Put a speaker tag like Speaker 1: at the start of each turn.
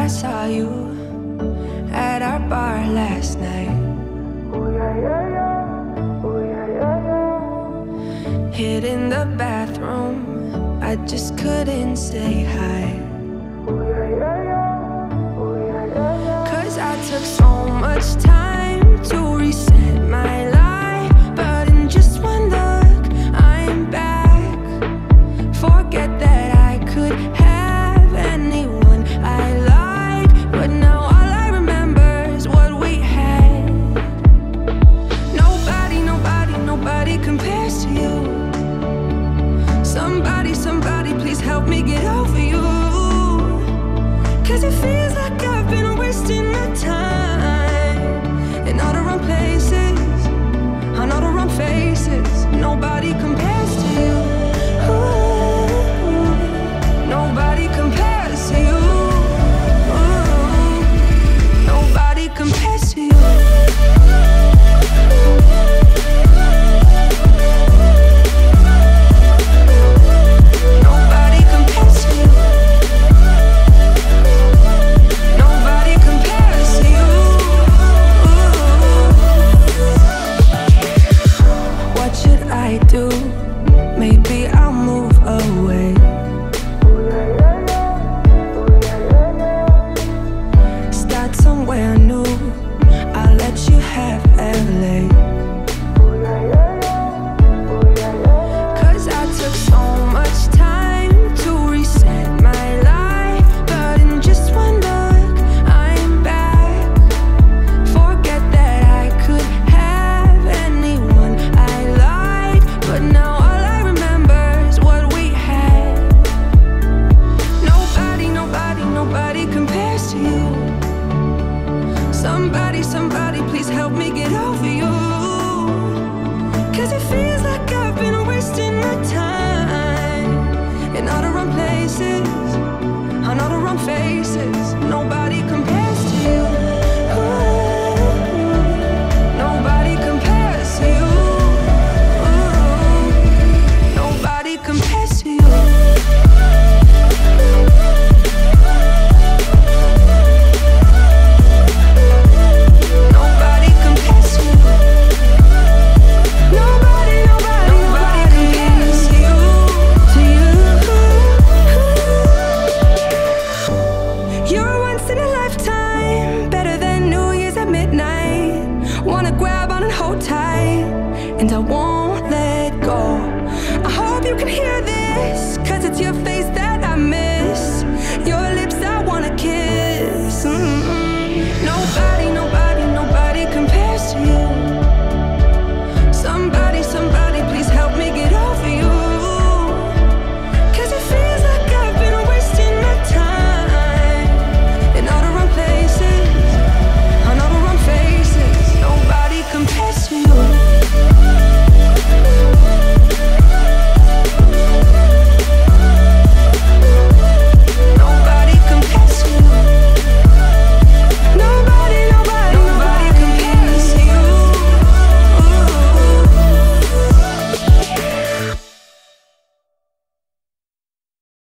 Speaker 1: saw you at our bar last night. Hid in the bathroom, I just couldn't say hi. 'Cause I took so much time to reset my life, but in just one look, I'm back. Forget that I could have anyone I like, but now all I remember is what we had. Nobody compares to you. Somebody, please help me get over you. 'Cause it feels like I've been wasting my time in all the wrong places, on all the wrong faces. Nobody compares to you. Ooh, nobody compares to you. Ooh, nobody compares to you. Maybe I'll move away. Start somewhere new. I'll let you have LA. 'Cause I took so much time to reset my life, but in just one look, I'm back. Forget that I could have anyone I like, but now nobody compares to you. Somebody, please help me get over you. 'Cause it feels like I've been wasting my time in all the wrong places, on all the wrong faces. Nobody compares to you. Ooh, nobody compares to you. Ooh, nobody compares to you. And I won't let go. I hope you can hear this.